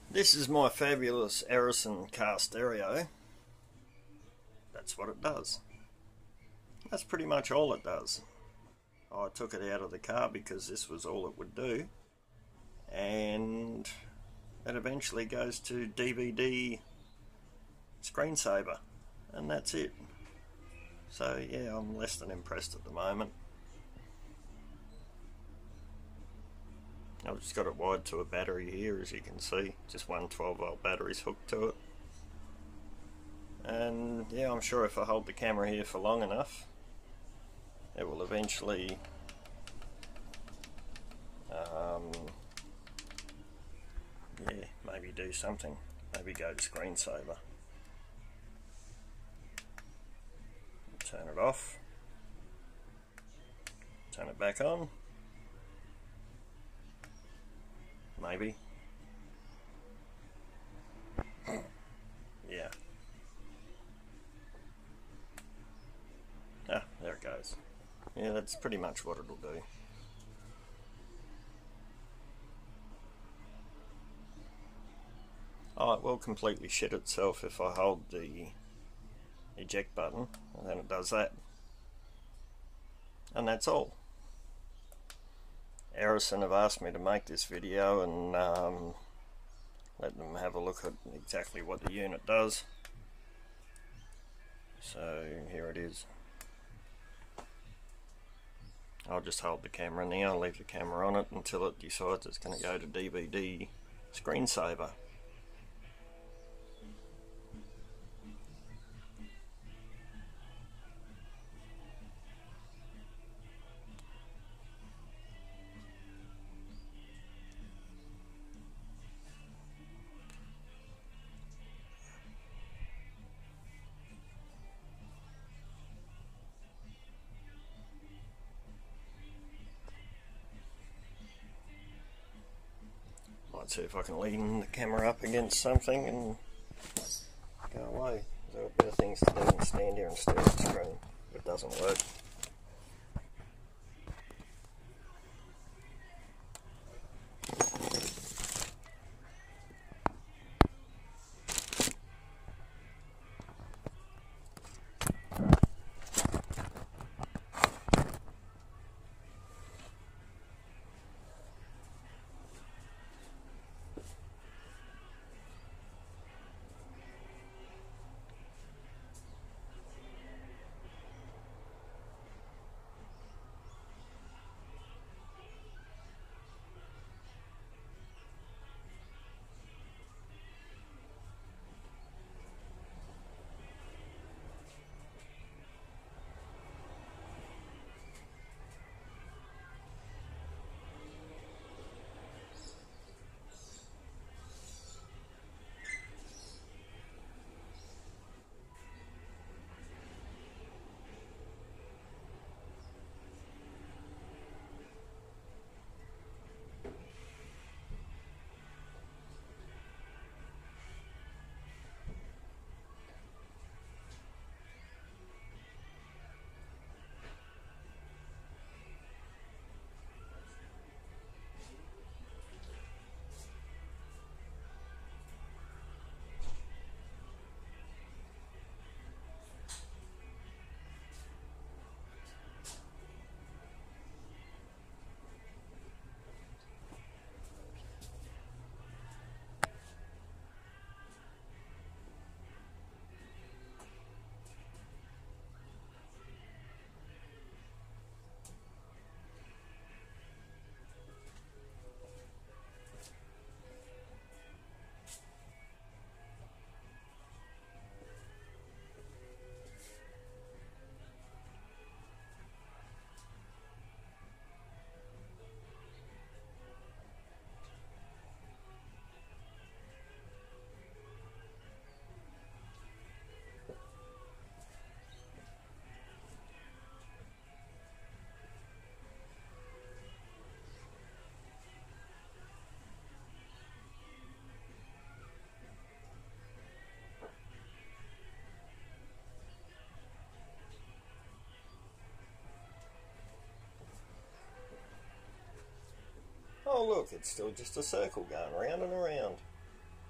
This is my fabulous Erisin car stereo. That's what it does. That's pretty much all it does. I took it out of the car because this was all it would do, and it eventually goes to DVD screensaver, and that's it. So yeah, I'm less than impressed at the moment. I've just got it wired to a battery here, as you can see. Just one 12-volt battery's hooked to it. And yeah, I'm sure if I hold the camera here for long enough, it will eventually yeah, maybe do something. Maybe go to screensaver. Turn it off. Turn it back on. Maybe. Yeah. Ah, there it goes. Yeah, that's pretty much what it'll do. Oh, it will completely shit itself if I hold the eject button, and then it does that. And that's all. Erisin have asked me to make this video and let them have a look at exactly what the unit does. So here it is. I'll just hold the camera now, leave the camera on it until it decides it's going to go to DVD screensaver. Might see if I can lean the camera up against something and go away. There are better things to do than stand here and stare at the screen. It doesn't work. Oh look, it's still just a circle going round and around.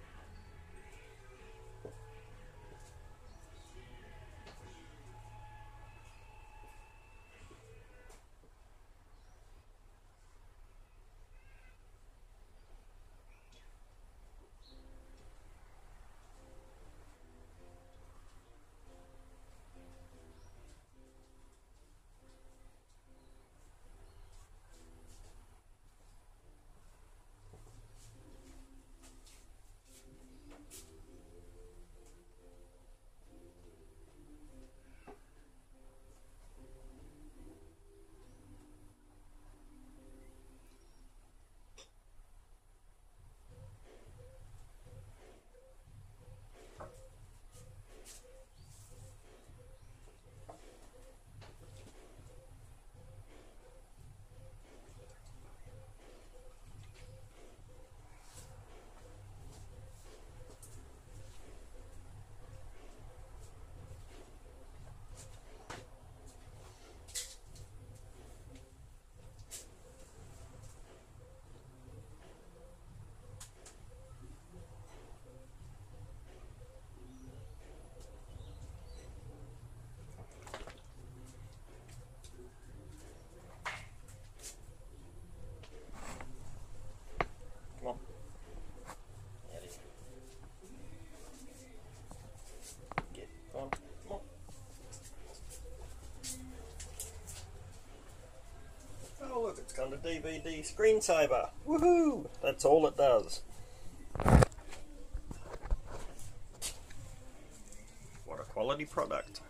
look, it's gone to DVD screensaver. Woohoo! That's all it does. What a quality product.